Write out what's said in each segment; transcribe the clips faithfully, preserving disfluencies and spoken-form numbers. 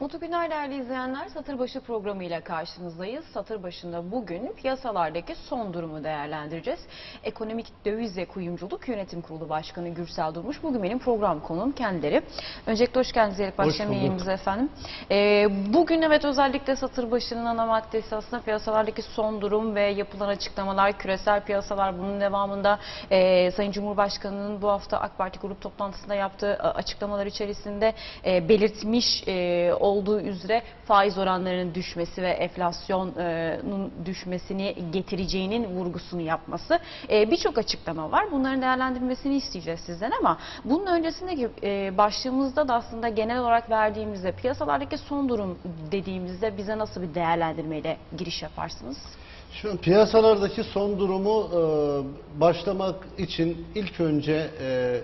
Mutlu günler değerli izleyenler. Satır Başı programıyla karşınızdayız. Satır Başı'nda bugün piyasalardaki son durumu değerlendireceğiz. Ekonomik Döviz ve Kuyumculuk Yönetim Kurulu Başkanı Gürsel Durmuş bugün benim program konuğum kendileri. Öncelikle hoş geldiniz diyerek başlamayayım efendim. Ee, bugün evet özellikle Satır Başı'nın ana maddesi aslında piyasalardaki son durum ve yapılan açıklamalar, küresel piyasalar. Bunun devamında e, Sayın Cumhurbaşkanı'nın bu hafta AK Parti grup toplantısında yaptığı açıklamalar içerisinde e, belirtmiş e, olduğu üzere faiz oranlarının düşmesi ve enflasyonun düşmesini getireceğinin vurgusunu yapması. E, Birçok açıklama var. Bunların değerlendirilmesini isteyeceğiz sizden ama bunun öncesindeki e, başlığımızda da aslında genel olarak verdiğimizde piyasalardaki son durum dediğimizde bize nasıl bir değerlendirmeyle giriş yaparsınız? Şu piyasalardaki son durumu e, başlamak için ilk önce e,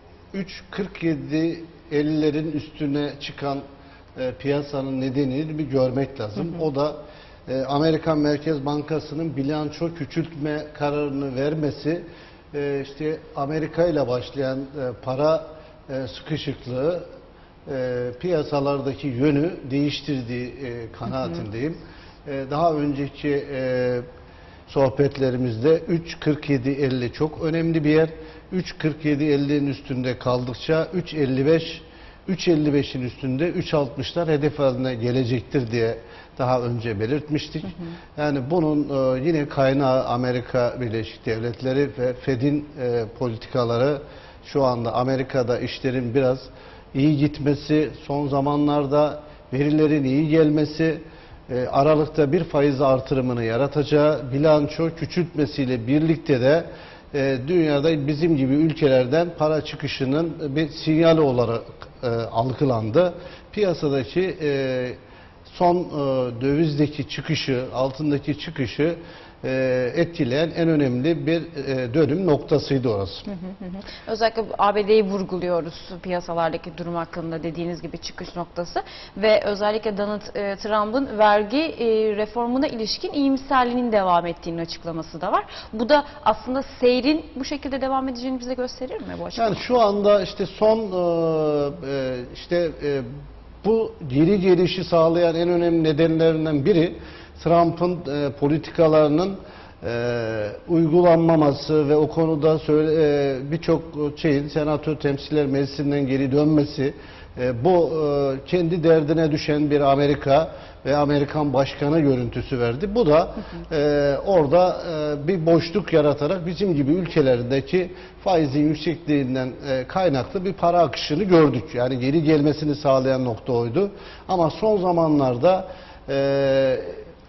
üç kırk yedi ellilerin üstüne çıkan e, piyasanın nedenini bir görmek lazım. Hı hı. O da e, Amerikan Merkez Bankası'nın bilanço küçültme kararını vermesi, e, işte Amerika ile başlayan e, para e, sıkışıklığı e, piyasalardaki yönü değiştirdiği e, kanaatindeyim. Hı hı. Daha önceki e, sohbetlerimizde üç kırk yedi elli çok önemli bir yer. üç kırk yedi ellinin üstünde kaldıkça üç elli beş üç elli beşin üstünde üç altmışlar hedef haline gelecektir diye daha önce belirtmiştik. Hı hı. Yani bunun e, yine kaynağı Amerika Birleşik Devletleri ve Fed'in e, politikaları. Şu anda Amerika'da işlerin biraz iyi gitmesi, son zamanlarda verilerin iyi gelmesi, Aralık'ta bir faiz artırımını yaratacağı, bilanço küçültmesiyle birlikte de e, dünyada bizim gibi ülkelerden para çıkışının bir sinyali olarak e, algılandı. Piyasadaki e, son e, dövizdeki çıkışı, altındaki çıkışı e, etkileyen en önemli bir e, dönüm noktasıydı orası. Hı hı hı. Özellikle A B D'yi vurguluyoruz piyasalardaki durum hakkında, dediğiniz gibi çıkış noktası ve özellikle Donald e, Trump'ın vergi e, reformuna ilişkin iyimserliğinin devam ettiğinin açıklaması da var. Bu da aslında seyrin bu şekilde devam edeceğini bize gösterir mi bu açıklama? Yani şu anda işte son e, işte e, bu geri gelişi sağlayan en önemli nedenlerinden biri Trump'ın e, politikalarının e, uygulanmaması ve o konuda e, birçok şeyin Senatör Temsiller Meclisi'nden geri dönmesi, e, bu e, kendi derdine düşen bir Amerika ve Amerikan başkanı görüntüsü verdi. Bu da e, orada e, bir boşluk yaratarak bizim gibi ülkelerdeki faizin yüksekliğinden e, kaynaklı bir para akışını gördük. Yani geri gelmesini sağlayan nokta oydu. Ama son zamanlarda e,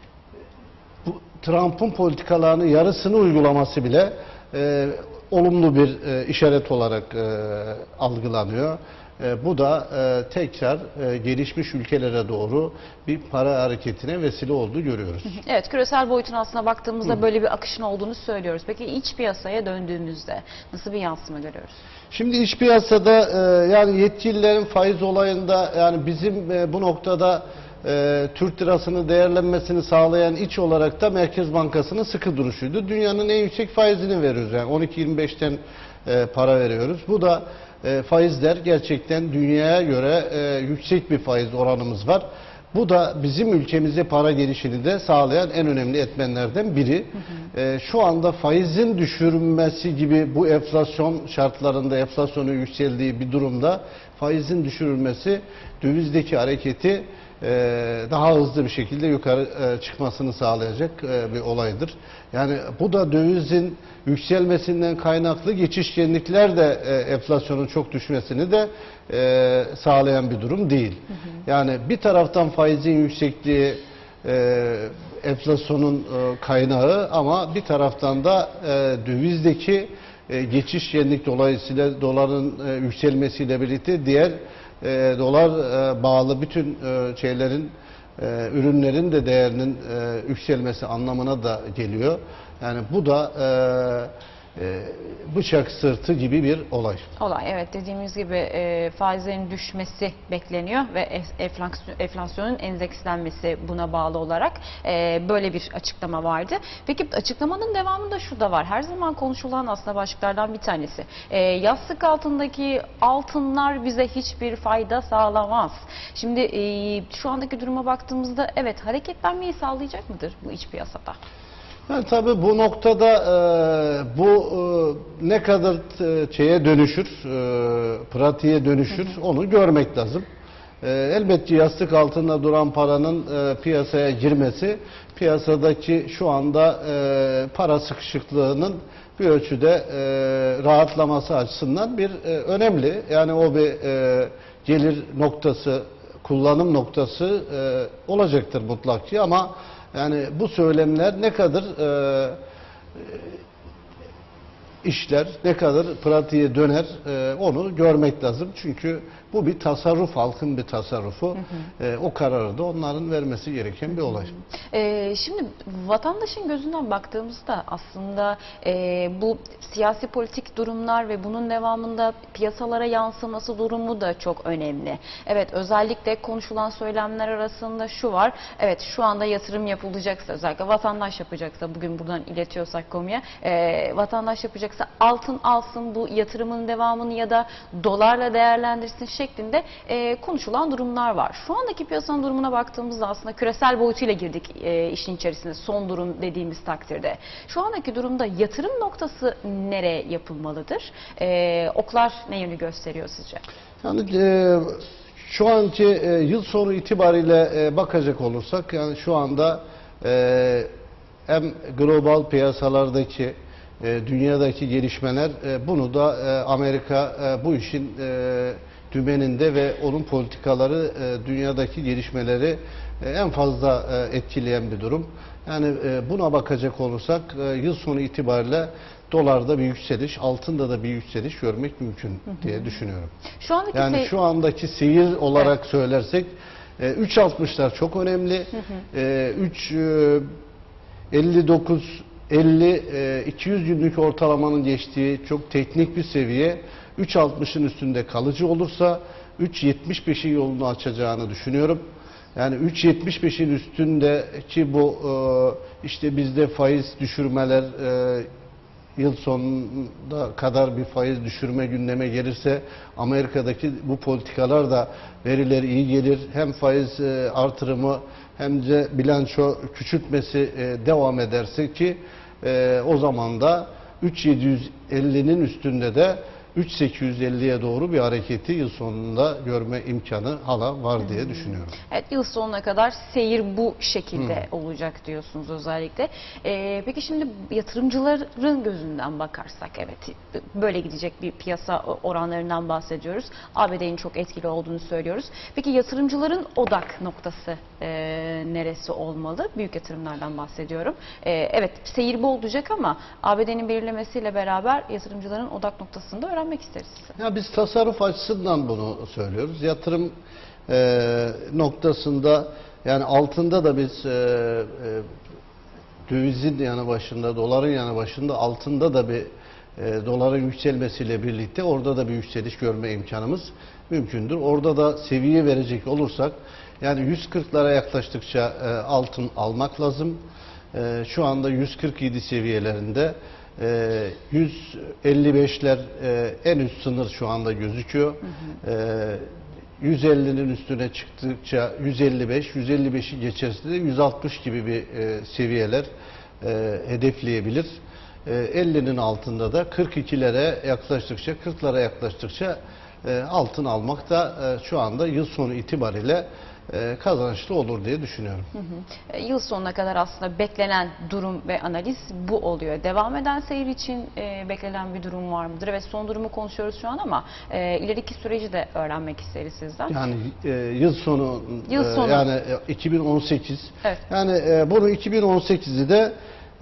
Trump'ın politikalarının yarısını uygulaması bile e, olumlu bir e, işaret olarak e, algılanıyor. E, bu da e, tekrar e, gelişmiş ülkelere doğru bir para hareketine vesile olduğu görüyoruz. Evet, küresel boyutuna aslında baktığımızda Hı. böyle bir akışın olduğunu söylüyoruz. Peki iç piyasaya döndüğümüzde nasıl bir yansıma görüyoruz? Şimdi iç piyasada e, yani yetkililerin faiz olayında, yani bizim e, bu noktada E, Türk lirasının değerlenmesini sağlayan iç olarak da Merkez Bankası'nın sıkı duruşuydu. Dünyanın en yüksek faizini veriyoruz. Yani on iki yirmi beşten e, para veriyoruz. Bu da e, faizler gerçekten dünyaya göre e, yüksek bir faiz oranımız var. Bu da bizim ülkemize para gelişini de sağlayan en önemli etmenlerden biri. Hı hı. E, şu anda faizin düşürülmesi gibi bu enflasyon şartlarında, enflasyonun yükseldiği bir durumda faizin düşürülmesi dövizdeki hareketi Ee, daha hızlı bir şekilde yukarı e, çıkmasını sağlayacak e, bir olaydır. Yani bu da dövizin yükselmesinden kaynaklı geçişkenlikler de e, enflasyonun çok düşmesini de e, sağlayan bir durum değil. Hı hı. Yani bir taraftan faizin yüksekliği e, enflasyonun e, kaynağı, ama bir taraftan da e, dövizdeki e, geçişkenlik dolayısıyla doların e, yükselmesiyle birlikte diğer E, dolar e, bağlı bütün e, şeylerin, e, ürünlerin de değerinin e, yükselmesi anlamına da geliyor. Yani bu da e, e, bıçak sırtı gibi bir olay. Olay, evet, dediğimiz gibi e, faizlerin düşmesi bekleniyor ve enflasyon, enflasyonun endekslenmesi buna bağlı olarak e, böyle bir açıklama vardı. Peki açıklamanın devamında şu da var. Her zaman konuşulan aslında başlıklardan bir tanesi. E, yastık altındaki altınlar bize hiçbir fayda sağlamaz. Şimdi e, şu andaki duruma baktığımızda evet, hareketlenmeyi sağlayacak mıdır bu iç piyasada? Yani tabii bu noktada e, bu e, ne kadar e, şeye dönüşür, e, pratiğe dönüşür, hı hı, onu görmek lazım. E, elbette yastık altında duran paranın e, piyasaya girmesi, piyasadaki şu anda e, para sıkışıklığının bir ölçüde e, rahatlaması açısından bir e, önemli. Yani o bir e, gelir noktası, kullanım noktası e, olacaktır mutlak ki, ama yani bu söylemler ne kadar e, işler, ne kadar pratiğe döner e, onu görmek lazım. Çünkü bu bir tasarruf, halkın bir tasarrufu. Hı hı. E, o kararı da onların vermesi gereken bir olay. E, şimdi vatandaşın gözünden baktığımızda aslında e, bu siyasi politik durumlar ve bunun devamında piyasalara yansıması durumu da çok önemli. Evet, özellikle konuşulan söylemler arasında şu var. Evet, şu anda yatırım yapılacaksa, özellikle vatandaş yapacaksa, bugün buradan iletiyorsak konuya, e, vatandaş yapacaksa altın alsın, bu yatırımın devamını ya da dolarla değerlendirsin şeklinde e, konuşulan durumlar var. Şu andaki piyasanın durumuna baktığımızda aslında küresel boyutuyla girdik e, işin içerisine, son durum dediğimiz takdirde. Şu andaki durumda yatırım noktası nereye yapılmalıdır? E, oklar ne yönü gösteriyor sizce? Yani e, şu anki e, yıl sonu itibariyle e, bakacak olursak, yani şu anda e, hem global piyasalardaki e, dünyadaki gelişmeler, e, bunu da e, Amerika e, bu işin e, dümeninde ve onun politikaları e, dünyadaki gelişmeleri e, en fazla e, etkileyen bir durum. Yani e, buna bakacak olursak e, yıl sonu itibariyle dolarda bir yükseliş, altında da bir yükseliş görmek mümkün, hı hı, diye düşünüyorum. Şu andaki yani şey... şu andaki seyir olarak, evet, söylersek e, üç altmışlar çok önemli. Hı hı. E, üç elli dokuz elli e, iki yüz günlük ortalamanın geçtiği çok teknik bir seviye. üç altmışın üstünde kalıcı olursa üç yetmiş beşin yolunu açacağını düşünüyorum. Yani üç yetmiş beşin üstündeki bu e, işte bizde faiz düşürmeler, e, yıl sonunda kadar bir faiz düşürme gündeme gelirse, Amerika'daki bu politikalar da verileri iyi gelir. Hem faiz e, artırımı hem de bilanço küçültmesi e, devam ederse ki e, o zaman da üç yedi yüz ellinin üstünde de üç sekiz yüz elliye doğru bir hareketi yıl sonunda görme imkanı hala var diye düşünüyorum. Evet, yıl sonuna kadar seyir bu şekilde hmm. olacak diyorsunuz özellikle. Ee, peki şimdi yatırımcıların gözünden bakarsak, evet, böyle gidecek bir piyasa oranlarından bahsediyoruz. A B D'nin çok etkili olduğunu söylüyoruz. Peki yatırımcıların odak noktası e, neresi olmalı? Büyük yatırımlardan bahsediyorum. E, evet, seyir bu olacak ama A B D'nin belirlemesiyle beraber yatırımcıların odak noktasında öğrenmek öğrenmek isteriz size. Ya biz tasarruf açısından bunu söylüyoruz. Yatırım e, noktasında, yani altında da biz e, e, dövizin yanı başında, doların yanı başında, altında da bir e, doların yükselmesiyle birlikte orada da bir yükseliş görme imkanımız mümkündür. Orada da seviye verecek olursak, yani yüz kırklara yaklaştıkça e, altın almak lazım. E, şu anda yüz kırk yedi seviyelerinde. yüz elli beşler en üst sınır şu anda gözüküyor. Hı hı. yüz ellinin üstüne çıktıkça yüz elli beş, yüz elli beşi geçersinde yüz altmış gibi bir seviyeler hedefleyebilir. ellinin altında da kırk ikilere yaklaştıkça, kırklara yaklaştıkça altın almak da şu anda yıl sonu itibariyle kazançlı olur diye düşünüyorum. Hı hı. Yıl sonuna kadar aslında beklenen durum ve analiz bu oluyor. Devam eden seyir için e, beklenen bir durum var mıdır? Evet, son durumu konuşuyoruz şu an ama e, ileriki süreci de öğrenmek isteriz sizden. Yani e, yıl sonu, yıl sonu. E, yani iki bin on sekiz. Evet. Yani e, bunu iki bin on sekizi de e,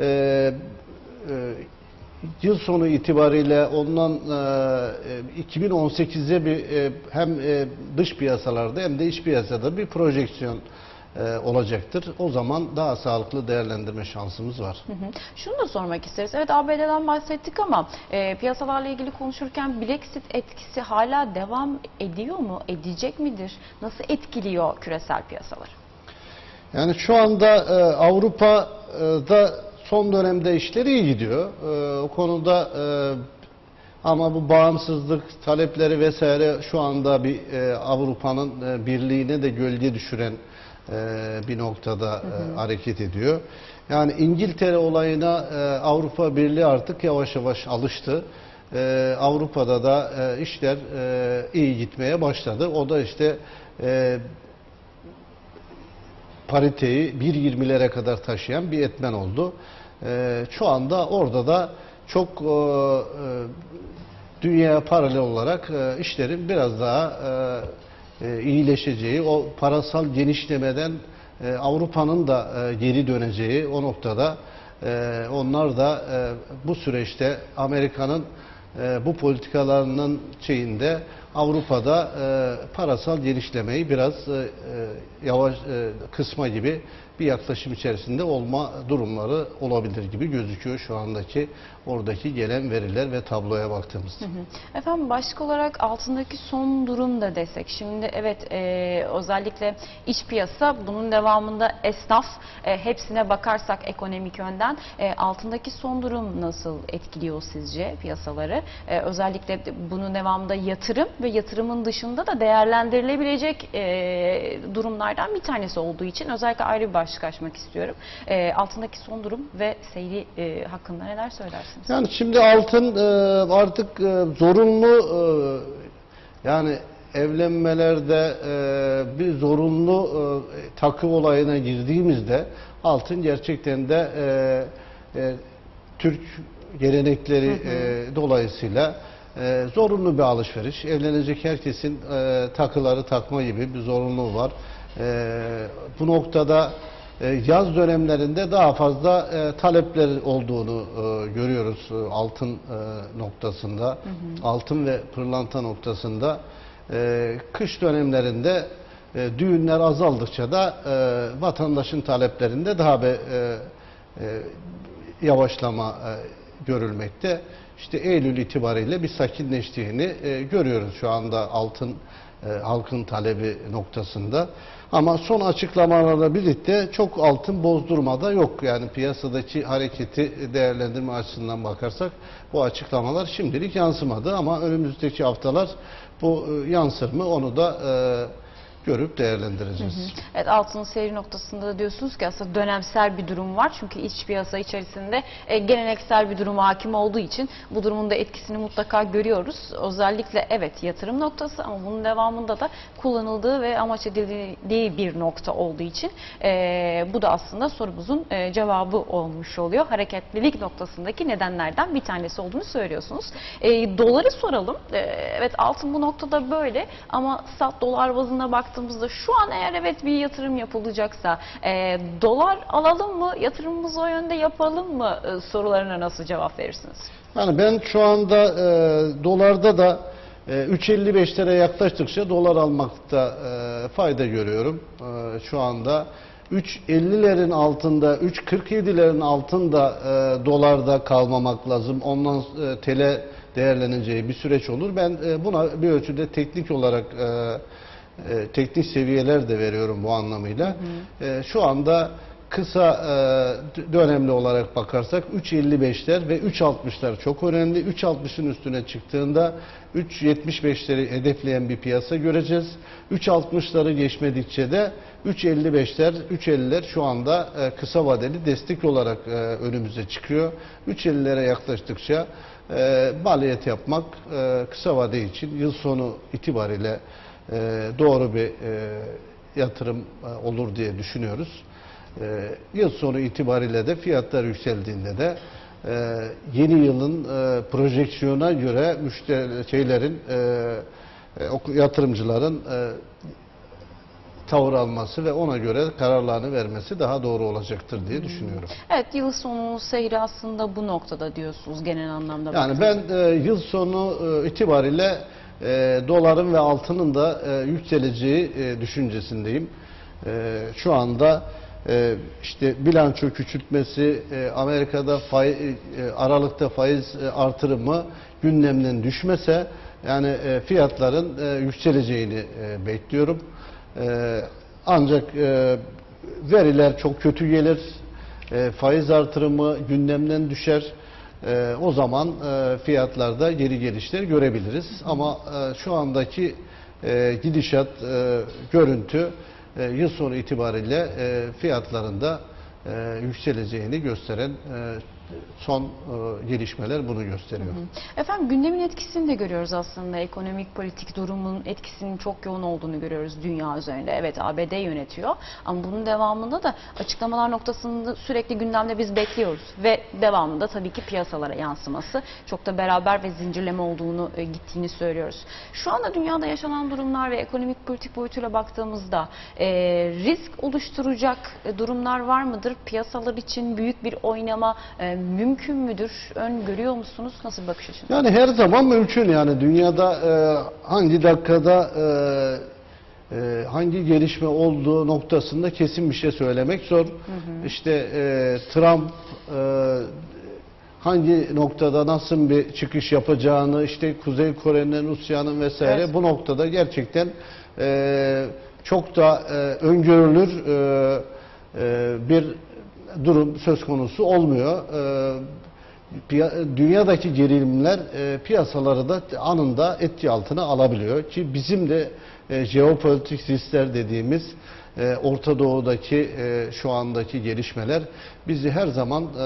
e, yıl sonu itibariyle ondan e, iki bin on sekize bir e, hem e, dış piyasalarda hem de iç piyasada bir projeksiyon e, olacaktır. O zaman daha sağlıklı değerlendirme şansımız var. Hı hı. Şunu da sormak isteriz. Evet, A B D'den bahsettik ama e, piyasalarla ilgili konuşurken Brexit etkisi hala devam ediyor mu? Edecek midir? Nasıl etkiliyor küresel piyasaları? Yani şu anda e, Avrupa'da son dönemde işleri iyi gidiyor. E, o konuda e, ama bu bağımsızlık talepleri vesaire şu anda bir e, Avrupa'nın e, birliğine de gölge düşüren e, bir noktada e, hı hı. hareket ediyor. Yani İngiltere olayına e, Avrupa Birliği artık yavaş yavaş alıştı. E, Avrupa'da da e, işler e, iyi gitmeye başladı. O da işte e, pariteyi bir yirmilere kadar taşıyan bir etmen oldu. E, şu anda orada da çok e, dünyaya paralel olarak e, işlerin biraz daha e, e, iyileşeceği, o parasal genişlemeden e, Avrupa'nın da e, geri döneceği o noktada e, onlar da e, bu süreçte Amerika'nın e, bu politikalarının şeyinde Avrupa'da e, parasal genişlemeyi biraz e, yavaş e, kısma gibi bir yaklaşım içerisinde olma durumları olabilir gibi gözüküyor şu andaki oradaki gelen veriler ve tabloya baktığımızda. Hı hı. Efendim, başka olarak altındaki son durum da desek. Şimdi evet, e, özellikle iç piyasa, bunun devamında esnaf, e, hepsine bakarsak ekonomik yönden e, altındaki son durum nasıl etkiliyor sizce piyasaları? E, özellikle bunun devamında yatırım ve yatırımın dışında da değerlendirilebilecek e, durumlardan bir tanesi olduğu için özellikle ayrı bir başlık açmak istiyorum. E, altındaki son durum ve seyri e, hakkında neler söylersiniz? Yani şimdi altın e, artık e, zorunlu e, yani evlenmelerde e, bir zorunlu e, takı olayına girdiğimizde altın gerçekten de e, e, Türk gelenekleri hı hı. E, dolayısıyla e, zorunlu bir alışveriş. Evlenecek herkesin e, takıları takma gibi bir zorunluluğu var. E, bu noktada yaz dönemlerinde daha fazla e, talepler olduğunu e, görüyoruz e, altın e, noktasında, hı hı. altın ve pırlanta noktasında. E, kış dönemlerinde e, düğünler azaldıkça da e, vatandaşın taleplerinde daha bir e, e, yavaşlama e, görülmekte. İşte Eylül itibariyle bir sakinleştiğini e, görüyoruz şu anda altın e, halkın talebi noktasında. Ama son açıklamalarla birlikte çok altın bozdurmada yok. Yani piyasadaki hareketi değerlendirme açısından bakarsak bu açıklamalar şimdilik yansımadı ama önümüzdeki haftalar bu yansır mı onu da e, görüp değerlendireceğiz. Hı hı. Evet, altının seyri noktasında da diyorsunuz ki aslında dönemsel bir durum var. Çünkü iç piyasa içerisinde e, geleneksel bir durum hakim olduğu için bu durumun da etkisini mutlaka görüyoruz. Özellikle evet yatırım noktası ama bunun devamında da kullanıldığı ve amaç edildiği bir nokta olduğu için e, bu da aslında sorumuzun e, cevabı olmuş oluyor. Hareketlilik noktasındaki nedenlerden bir tanesi olduğunu söylüyorsunuz. E, doları soralım. E, evet, altın bu noktada böyle ama sat dolar bazına baktığımızda şu an eğer evet bir yatırım yapılacaksa e, dolar alalım mı, yatırımımızı o yönde yapalım mı e, sorularına nasıl cevap verirsiniz? Yani ben şu anda e, dolarda da e, üç elli beşlere yaklaştıkça dolar almakta e, fayda görüyorum. E, şu anda üç ellilerin altında, üç kırk yedilerin altında e, dolarda kalmamak lazım. Ondan e, T L değerleneceği bir süreç olur. Ben e, buna bir ölçüde teknik olarak e, E, teknik seviyeler de veriyorum bu anlamıyla. Hı hı. E, şu anda kısa e, dönemli olarak bakarsak üç elli beşler ve üç altmışlar çok önemli. üç altmışın üstüne çıktığında üç yetmiş beşleri hedefleyen bir piyasa göreceğiz. üç altmışları geçmedikçe de üç elli beşler, üç elliler şu anda e, kısa vadeli destek olarak e, önümüze çıkıyor. üç ellilere yaklaştıkça e, maliyet yapmak e, kısa vade için yıl sonu itibariyle Ee, doğru bir e, yatırım e, olur diye düşünüyoruz. E, yıl sonu itibariyle de fiyatlar yükseldiğinde de e, yeni yılın e, projeksiyona göre müşteri şeylerin e, e, yatırımcıların e, tavır alması ve ona göre kararlarını vermesi daha doğru olacaktır diye düşünüyorum. Evet, yıl sonu seyri aslında bu noktada diyorsunuz genel anlamda. Yani ben e, yıl sonu e, itibariyle E, doların ve altının da e, yükseleceği e, düşüncesindeyim. e, şu anda e, işte bilanço küçültmesi, e, Amerika'da faiz, e, Aralık'ta faiz e, artırımı gündemden düşmese yani e, fiyatların e, yükseleceğini e, bekliyorum. E, ancak e, veriler çok kötü gelir, e, faiz artırımı gündemden düşer. E, o zaman e, fiyatlarda geri gelişler görebiliriz. Ama e, şu andaki e, gidişat, e, görüntü e, yıl sonu itibariyle e, fiyatlarında e, yükseleceğini gösteren e, son e, gelişmeler bunu gösteriyor. Hı hı. Efendim gündemin etkisini de görüyoruz aslında. Ekonomik politik durumun etkisinin çok yoğun olduğunu görüyoruz dünya üzerinde. Evet, A B D yönetiyor ama bunun devamında da açıklamalar noktasında sürekli gündemde biz bekliyoruz ve devamında tabii ki piyasalara yansıması çok da beraber ve zincirleme olduğunu e, gittiğini söylüyoruz. Şu anda dünyada yaşanan durumlar ve ekonomik politik boyutuyla baktığımızda e, risk oluşturacak e, durumlar var mıdır? Piyasalar için büyük bir oynama e, mümkün müdür? Öngörüyor musunuz? Nasıl bir bakış açınız? Yani her zaman mümkün yani dünyada e, hangi dakikada e, e, hangi gelişme olduğu noktasında kesin bir şey söylemek zor. Hı hı. İşte e, Trump e, hangi noktada nasıl bir çıkış yapacağını, işte Kuzey Kore'nin, Rusya'nın vesaire evet. Bu noktada gerçekten e, çok da e, öngörülür e, e, bir durum söz konusu olmuyor. E, dünyadaki gerilimler e, piyasaları da anında etki altına alabiliyor ki bizim de e, jeopolitik riskler dediğimiz e, Orta Doğu'daki e, şu andaki gelişmeler bizi her zaman e,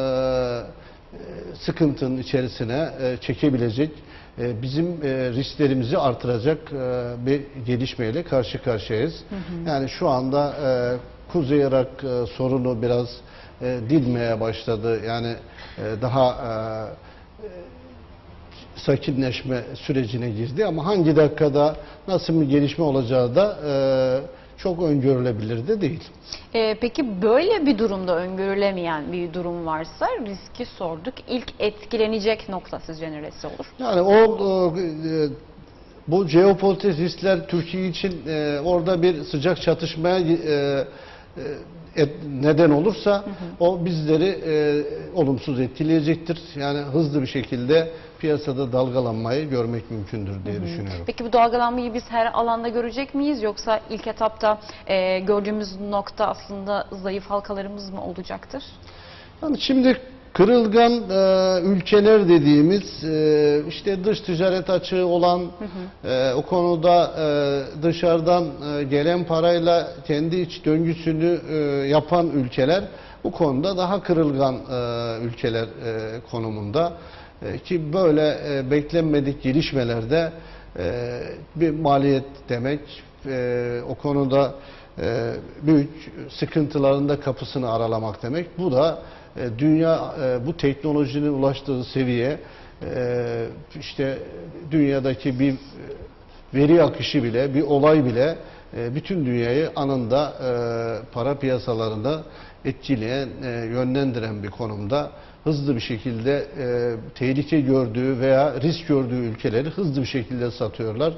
sıkıntının içerisine e, çekebilecek, e, bizim e, risklerimizi artıracak e, bir gelişmeyle karşı karşıyayız. Hı hı. Yani şu anda e, Kuzey Irak e, sorunu biraz e, dilmeye başladı. Yani e, daha e, sakinleşme sürecine girdi ama hangi dakikada nasıl bir gelişme olacağı da e, çok öngörülebilir de değil. Ee, peki böyle bir durumda öngörülemeyen bir durum varsa riski sorduk. İlk etkilenecek nokta sizce neresi olur? Yani o e, bu jeopolitik riskler Türkiye için e, orada bir sıcak çatışmaya e, e, neden olursa hı hı. O bizleri e, olumsuz etkileyecektir. Yani hızlı bir şekilde piyasada dalgalanmayı görmek mümkündür diye hı hı. düşünüyorum. Peki bu dalgalanmayı biz her alanda görecek miyiz yoksa ilk etapta e, gördüğümüz nokta aslında zayıf halkalarımız mı olacaktır? Yani şimdi kırılgan e, ülkeler dediğimiz e, işte dış ticaret açığı olan hı hı. E, o konuda e, dışarıdan e, gelen parayla kendi iç döngüsünü e, yapan ülkeler bu konuda daha kırılgan e, ülkeler e, konumunda e, ki böyle e, beklenmedik gelişmelerde e, bir maliyet demek e, o konuda e, büyük sıkıntıların da kapısını aralamak demek. Bu da dünya bu teknolojinin ulaştığı seviye işte dünyadaki bir veri akışı bile, bir olay bile bütün dünyayı anında para piyasalarında etkileyen, yönlendiren bir konumda hızlı bir şekilde tehlike gördüğü veya risk gördüğü ülkeleri hızlı bir şekilde satıyorlar.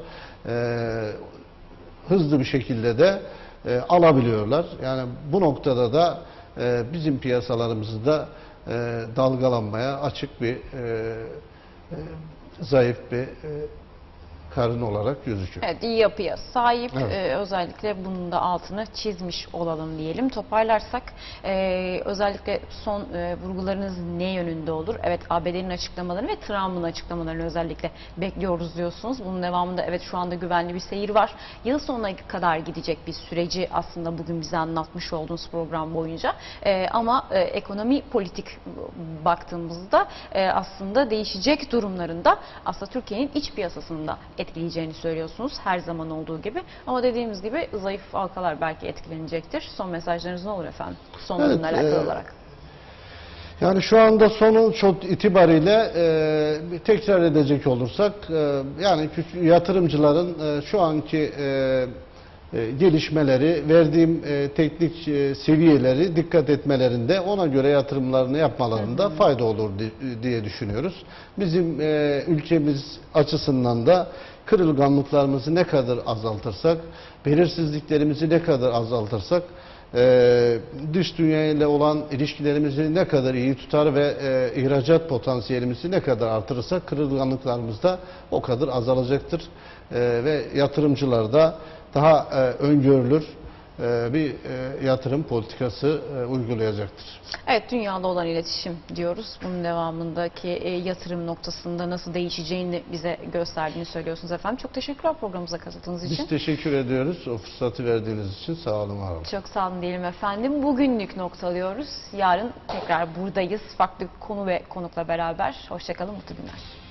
Hızlı bir şekilde de alabiliyorlar. Yani bu noktada da bizim piyasalarımızda e, dalgalanmaya açık bir e, e, zayıf bir e, karın olarak gözüküyor. Evet, iyi yapıya sahip. Evet. Ee, özellikle bunun da altını çizmiş olalım diyelim. Toparlarsak e, özellikle son e, vurgularınız ne yönünde olur? Evet, A B D'nin açıklamalarını ve Trump'ın açıklamalarını özellikle bekliyoruz diyorsunuz. Bunun devamında evet şu anda güvenli bir seyir var. Yıl sonuna kadar gidecek bir süreci aslında bugün bize anlatmış olduğunuz program boyunca. E, ama e, ekonomi politik baktığımızda e, aslında değişecek durumlarında aslında Türkiye'nin iç piyasasında etkileyeceğini söylüyorsunuz her zaman olduğu gibi. Ama dediğimiz gibi zayıf halkalar belki etkilenecektir. Son mesajlarınız ne olur efendim? Son evet, durumla alakalı e, olarak. Yani şu anda sonuç itibariyle e, tekrar edecek olursak e, yani yatırımcıların e, şu anki e, e, gelişmeleri, verdiğim e, teknik e, seviyeleri dikkat etmelerinde, ona göre yatırımlarını yapmalarında fayda olur di- diye düşünüyoruz. Bizim e, ülkemiz açısından da kırılganlıklarımızı ne kadar azaltırsak, belirsizliklerimizi ne kadar azaltırsak, Ee, dış dünya ile olan ilişkilerimizi ne kadar iyi tutar ve e, ihracat potansiyelimizi ne kadar artırırsak kırılganlıklarımız da o kadar azalacaktır. Ee, ve yatırımcılar da daha e, öngörülür e, bir e, yatırım politikası e, uygulayacaktır. Evet, dünyada olan iletişim diyoruz. Bunun devamındaki e, yatırım noktasında nasıl değişeceğini bize gösterdiğini söylüyorsunuz efendim. Çok teşekkürler programımıza katıldığınız için. Biz teşekkür ediyoruz o fırsatı verdiğiniz için. Sağ olun, var olun. Çok sağ olun diyelim efendim. Bugünlük noktalıyoruz. Yarın tekrar buradayız. Farklı konu ve konukla beraber. Hoşçakalın, mutlu günler.